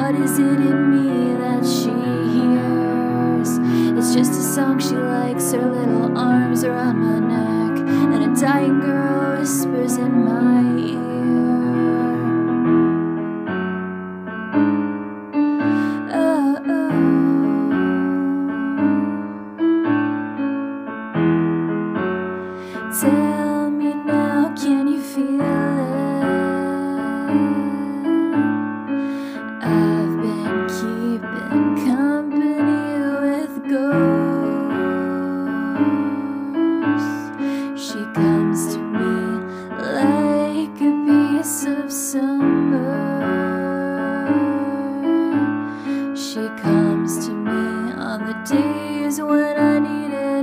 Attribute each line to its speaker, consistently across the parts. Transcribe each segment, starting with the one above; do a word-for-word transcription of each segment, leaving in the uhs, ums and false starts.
Speaker 1: What is it in me that she hears? It's just a song she likes, her little arms around my neck, and a dying girl whispers in my ear. Oh, oh. Tell me now, can you feel it? I've been keeping company with ghosts. She comes to me like a piece of summer. She comes to me on the days when I need it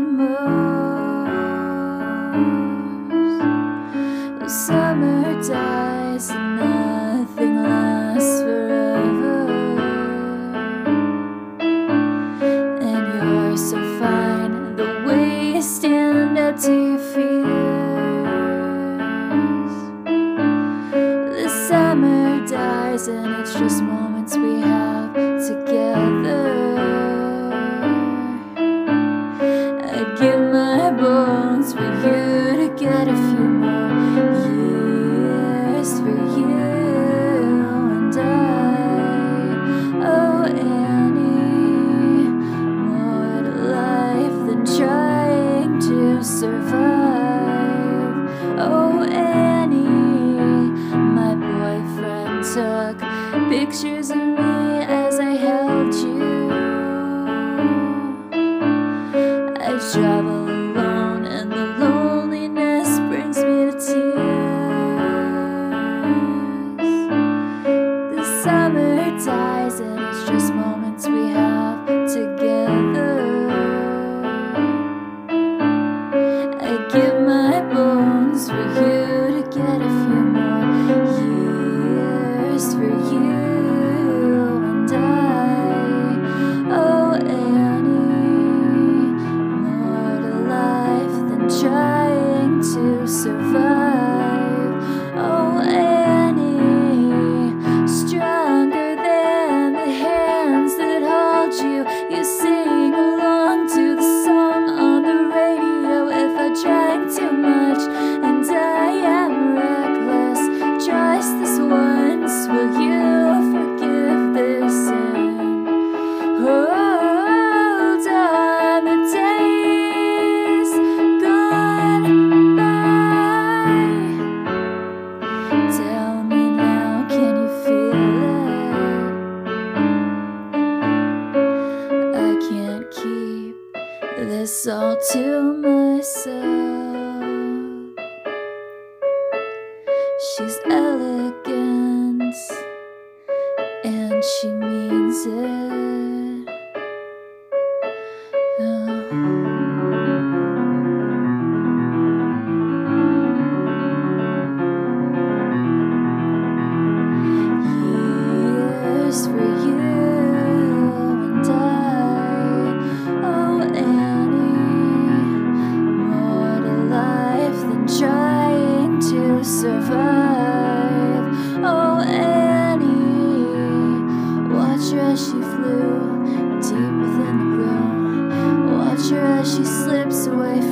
Speaker 1: most. Summer dies and nothing lasts forever, and you're so fine the way you stand up to your fears. The summer dies and it's just moments we have together. I'd give my bones for you to get a few more years for you and I. Oh, Annie, more to life than trying to survive. Oh, Annie, my boyfriend took pictures of me as I held you. I travel alone and the loneliness brings me to tears. The summer dies and it's just moments we have together. I give my bones for you to get a few more years for you and I. Oh, Annie, more to life than trying to survive. Oh, Annie, stronger than the hands that hold you. You sing along to the song on the radio. If I drank too much and I am reckless, just this once, will you forgive this sin? Hold on, the days gone by. Tell me now, can you feel it? I can't keep this all to myself. She's elegant and she means it. Oh. Years for you and I. Oh, Annie, more to life than trying to survive. Oh, Annie, watch her as she flew deep within the room. Watch her as she slips away